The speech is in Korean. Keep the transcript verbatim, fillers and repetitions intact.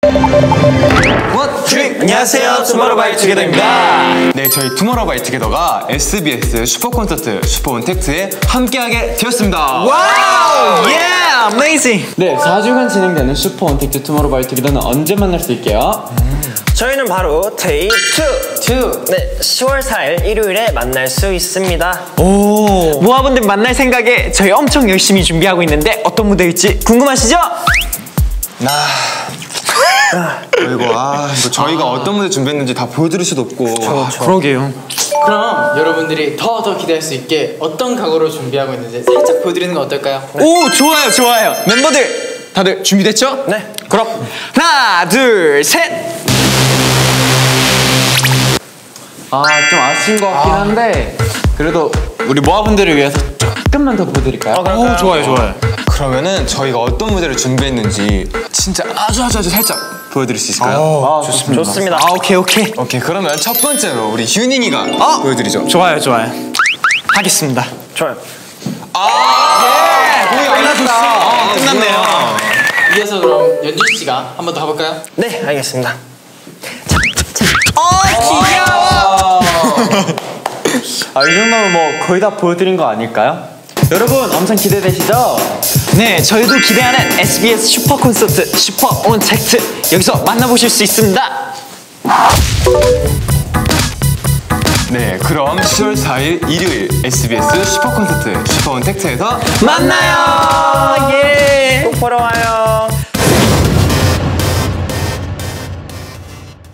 One, three. 안녕하세요, 투모로우바이투게더입니다. 네, 저희 투모로우바이투게더가 에스비에스 슈퍼콘서트 슈퍼온택트에 함께하게 되었습니다. 와우! 예! Amazing! 네, 사 주간 진행되는 슈퍼온택트 투모로우바이투게더는 언제 만날 수 있게요? 음. 저희는 바로 데이 투! 네, 시월 사일 일요일에 만날 수 있습니다. 오. 모아분들 만날 생각에 저희 엄청 열심히 준비하고 있는데 어떤 무대일지 궁금하시죠? 나... 아이고, 아, 이거 저희가 아. 어떤 무대 준비했는지 다 보여드릴 수도 없고. 저, 저. 그러게요. 그럼 여러분들이 더 더 기대할 수 있게 어떤 각오로 준비하고 있는지 살짝 보여드리는 거 어떨까요? 네. 오, 좋아요, 좋아요. 멤버들 다들 준비됐죠? 네. 그럼 하나, 둘, 셋. 아, 좀 아쉬운 것 같긴 한데 그래도 우리 모아분들을 위해서 조금만 더 보여드릴까요? 어, 오, 좋아요, 좋아요. 그러면은 저희가 어떤 무대를 준비했는지 진짜 아주 아주 아주 살짝 보여드릴 수 있을까요? 오, 아, 좋습니다. 좋습니다. 아, 오케이, 오케이. 오케이, 그러면 첫 번째로 우리 휴닝이가 어? 보여드리죠. 좋아요, 좋아요. 하겠습니다. 좋아요. 아, 네, 끝났다. 아, 끝났네요. 이어서 그럼 연준 씨가 한 번 더 가볼까요? 네, 알겠습니다. 어, 귀여워. 아, 이 정도면 뭐 거의 다 보여드린 거 아닐까요? 여러분 엄청 기대되시죠? 네, 저희도 기대하는 에스비에스 슈퍼 콘서트 슈퍼 온택트 여기서 만나보실 수 있습니다. 네, 그럼 시월 사일 일요일 에스비에스 슈퍼콘서트 슈퍼온택트에서 만나요. 예. 꼭 보러 와요.